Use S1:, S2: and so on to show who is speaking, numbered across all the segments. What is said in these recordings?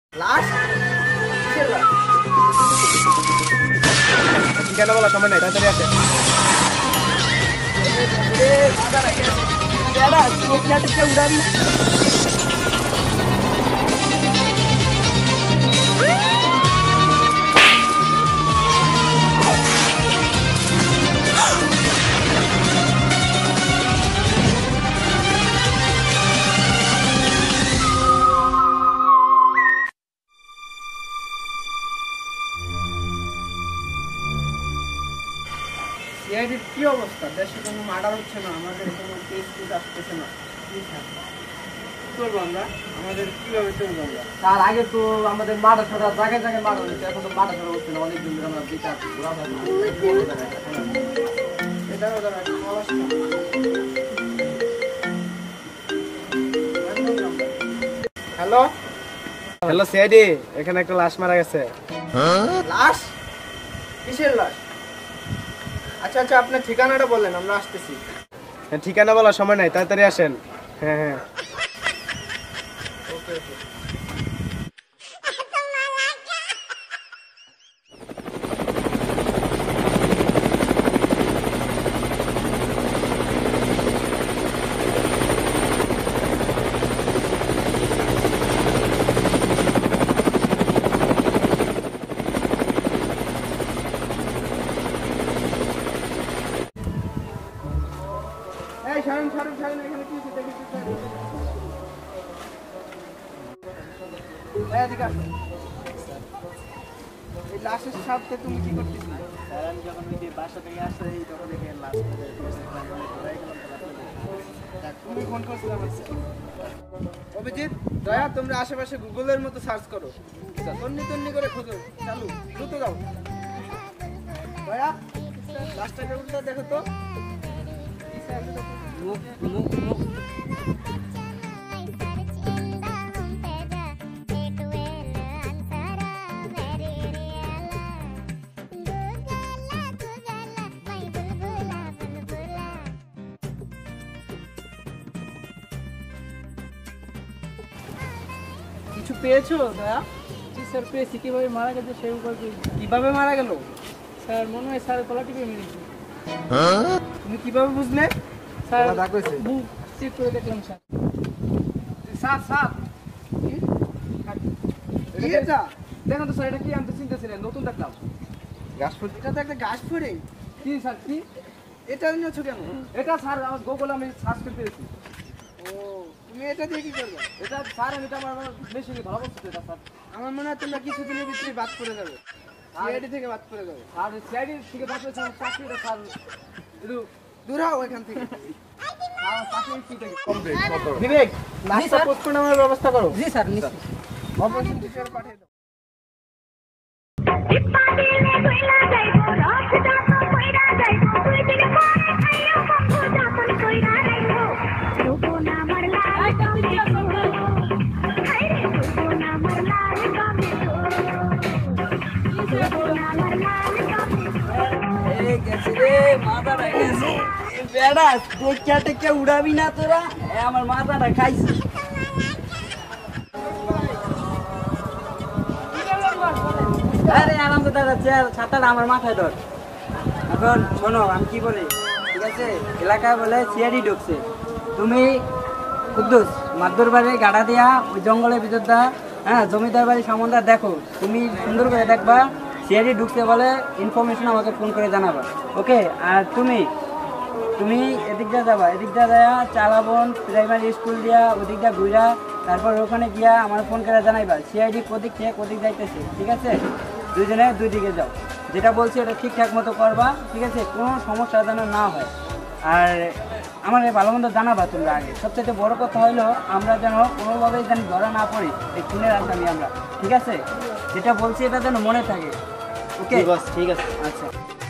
S1: লাশ কিসের লাশ?
S2: ঠিকানা বলা সময় নাই, তাড়াতাড়ি আসে।
S1: উড়াবি সিআইডির কি অবস্থা? দেশে কোনো মার্ডার হচ্ছে না, আমাদের কোনো কেস কুট আসতেছে না, কি করবো আমরা? আমাদের কিভাবে চলবো আমরা?
S2: তার আগে তো আমাদের মাঠা ছাড়া জায়গায় জায়গায় মাঠা হচ্ছে, এখন তো মাঠা ছাড়া হচ্ছে না, অনেকদিন ধরে আমরা বিচার
S1: এটাও ধরো একটা সমস্যা। হ্যালো
S2: হ্যালো সিআইডি, এখানে একটা লাশ মারা গেছে।
S1: লাশ? কিসের লাশ? আচ্ছা আচ্ছা, আপনার ঠিকানাটা বলেন, আমরা আসতেছি।
S2: হ্যাঁ, ঠিকানা বলার সময় নাই, তাড়াতাড়ি আসেন। হ্যাঁ হ্যাঁ
S1: ওকে ওকে। এই ছাড়ুন ছাড়ুন ছাড়ুন, এখানে কি হচ্ছে দেখেছি। এদিকে আসো। এই লাশের সাথে তুমি কি করতেছিলে?
S2: আমি যখন বাসা থেকে আসতে তখন দেখে লাশ।
S1: তুমি ফোন করছিলে আমাকে। অভিজিৎ, দয়া, তোমরা আশেপাশে গুগলের মতো সার্চ করো, তন্নি তন্নি করে খোঁজো। চালু, দ্রুত যাও। দয়া, লাশটাকে উল্টা দেখো তো।
S2: মুখ মুখ মুখ
S1: কিছু পেয়েছো দয়া?
S3: জি স্যার, পেয়েছি। কীভাবে মারা গেছে সেই উপর
S1: কিভাবে মারা গেল?
S3: স্যার মনে হয় স্যার গলা টিপে মেরেছে।
S1: তুমি কিভাবে বুঝলে?
S3: স্যার
S2: গলা দাগ হয়েছে?
S3: বুক চেক করে দেখলাম স্যার।
S1: সাপ সাপ কি এটা?
S2: দেখেন তো স্যার, এটা কি? আমি তো চিনতেছিলেন, নতুন দেখলাম।
S1: এটা তো একটা গাছ ফড়িং।
S2: কি স্যার কি?
S1: এটা নিয়েছো কেন?
S2: এটা স্যার আমার গুগলে আমি সার্চ করে পেয়েছি।
S1: ও, তুমি এটা দিয়ে কি করবে?
S2: এটা স্যার আমি তো আমার মেশিনে ধরা পড়ছে এটা স্যার।
S1: আমার মনে হয় তোমরা কিছুদিনের ভিতরে বাদ করে যাবে, সিআইডি থেকে বাদ করে যাবে।
S2: আর সিআইডি থেকে বাদ হয়েছে আমার চাকরিটা স্যার। একটু
S1: দূর হও এখান থেকে।
S2: আমার চাকরি কি থেকে
S1: বিবেক, লাশটা পোস্টমর্টমের ব্যবস্থা করো।
S3: জি স্যার, নিশ্চয়।
S1: অপারেশন থিয়েটারে পাঠিয়ে দাও।
S3: উড়াবি না তোরা, আমার মাথাটা খাইছি। আরে আরামে দাদা, চেয়ার ছাতাটা আমার মাথায় ধর। এখন শোনো আমি কি বলি, ঠিক আছে? এলাকায় বলে সিআইডি ঢুকছে। তুমি কুদ্দুস মাদুর বাড়ি গাড়া দিয়া ওই জঙ্গলের ভিতরটা, হ্যাঁ, জমিদার বাড়ি সম্বন্ধে দেখো। তুমি সুন্দর করে দেখবা, সিআইডি ঢুকছে বলে ইনফরমেশন আমাকে ফোন করে জানাবা, ওকে? আর তুমি তুমি এদিক দিয়ে যাবা, এদিক দিয়ে যাওয়া চালাবন প্রাইমারি স্কুল দিয়া ওদিক দিয়ে ঘুরা, তারপর ওখানে গিয়া আমার ফোন করে জানাইবা সিআইডি কোদিক থেকে কোদিক যাইতেছে, ঠিক আছে? দুইজনে দুই দিকে যাও, যেটা বলছি ওটা ঠিকঠাক মতো করবা, ঠিক আছে? কোনো সমস্যা যেন না হয়। আর আমার ভালো মন্দ জানাবা তোমরা আগে। সবচেয়ে বড় কথা হইলো আমরা যেন কোনোভাবেই যেন ধরা না পড়ি এই খুনের আসামি আমরা, ঠিক আছে? যেটা বলছি এটা যেন মনে থাকে, ওকে? ঠিক আছে, আচ্ছা।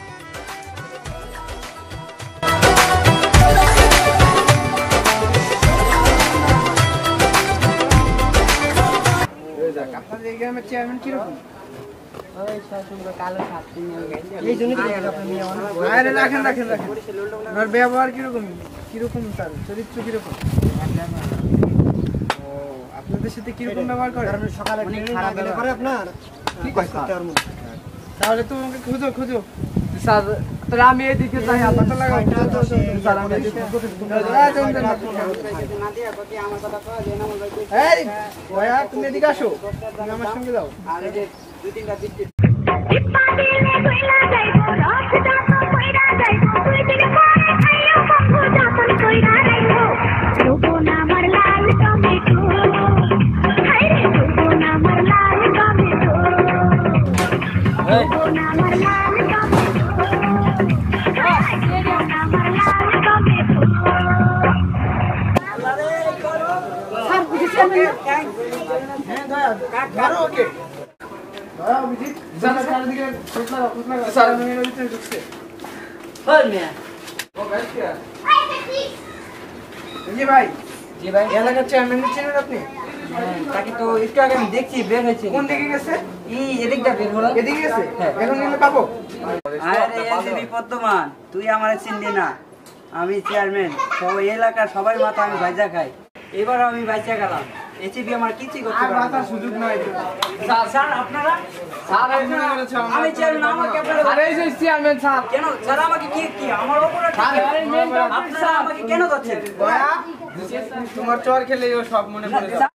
S1: আপনাদের এই গ্রামের চেয়ারম্যান কিরকম?
S3: এই জন্য
S1: রাখেন রাখেন রাখেন। ওনার ব্যবহার কিরকম? কিরকম তার চরিত্র কিরকম? ও, আপনাদের আমাদের সাথে কিরকম ব্যবহার করে?
S4: সকালে
S3: অনেক
S4: ট্রেনিং
S3: খারাপ
S4: না গেলে পরে আপনার
S1: কি
S4: কাজ করতে পারবো না।
S1: তাহলে তোমাকে খুঁজো।
S2: স্যার তাহলে আমি এদিকে যাই আপনার লাগাই স্যার আমি এদিকে
S3: না দিয়া কতি আমার কথা কয় যে না আমার ভাই কইছে।
S1: এই দয়া তুমি এদিকে আসো, তুমি আমার সঙ্গে যাও।
S3: আর এই যে দুই তিনটা বৃষ্টি
S1: হ্যাঁ দয়া মারো ওকে। দয়া অভিজিৎ চারিদিকে খোঁজ লাগাও। স্যার আমি এর ভিতরে ঢুকছে।
S3: হল মিয়া।
S1: ও গাইস কে? জি ভাই,
S3: জি ভাই।
S1: এলাকার চেয়ারম্যান চিনেন আপনি?
S3: হ্যাঁ, তাকে তো একটু আগে আমি দেখছি বের হয়েছে।
S1: কোন দিকে গেছে?
S3: এদিকটা বের হলো।
S1: এদিকে গেছে?
S3: হ্যাঁ।
S1: এখন নিলে পাবো?
S3: আরে এসবি পদ্মমান, তুই আমার চিনলি না। আমি চেয়ারম্যান, সবাই এলাকার সবাই মাথা আমি ভাইজা খাই। এবার আমি বাইচা গেলাম। এসবি আমার কিছুই করতে
S1: আর
S3: পারবে
S1: বাতার
S3: না।
S1: সুযোগ নাই তো।
S3: স্যার আপনারা
S1: স্যার আপনি বলেছে
S3: আমি চেয়ারম্যান, আমাকে আপনারা
S2: আরে এই যে চেয়ারম্যান স্যার
S3: কেন স্যার আমাকে কি আমার অপরাধ কি? আপনারা আমাকে কেন করছেন?
S1: দয়া তোমার চর খেলেই ও সব মনে পড়ে যাবে।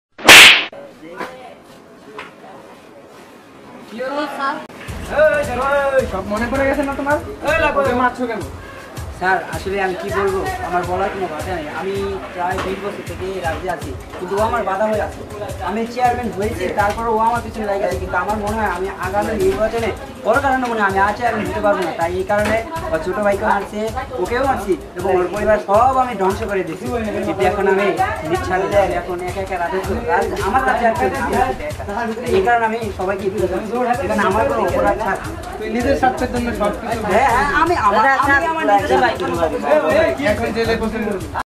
S1: এই, সব মনে পড়ে গেছে না তোমার? ওকে মারছো কেন?
S3: স্যার আসলে আমি কি বলবো, আমার বলার কোনো কথা নেই। আমি প্রায় 20 বছর থেকে এই রাজ্যে আছি, কিন্তু ও আমার বাধা হয়ে আছে। আমি চেয়ারম্যান হয়েছি, তারপরে ও আমার পিছনে লাগে আছে, কিন্তু আমার মনে হয় আমি আগামী নির্বাচনে বড় কারণে মনে হয় আমি আর চেয়ারম্যান হতে পারবো না। তাই এই কারণে ওর ছোট ভাইকেও মারছে, ওকেও মারছি, এবং ওর পরিবার সব আমি ধ্বংস করে দিচ্ছি। কিন্তু এখন আমি ছাড়ে দেয়, এখন একা একা রাজত্ব আমার কাছে আর কেউ নেই, আমি একা একা। এই কারণে আমি সবাইকে এখানে আমার কোনো অপরাধ থাক।
S1: তুই নিজের স্বার্থের জন্য সব কিছু
S3: হ্যাঁ আমি আমার নিজের ভাই
S1: এখন জেলে বসে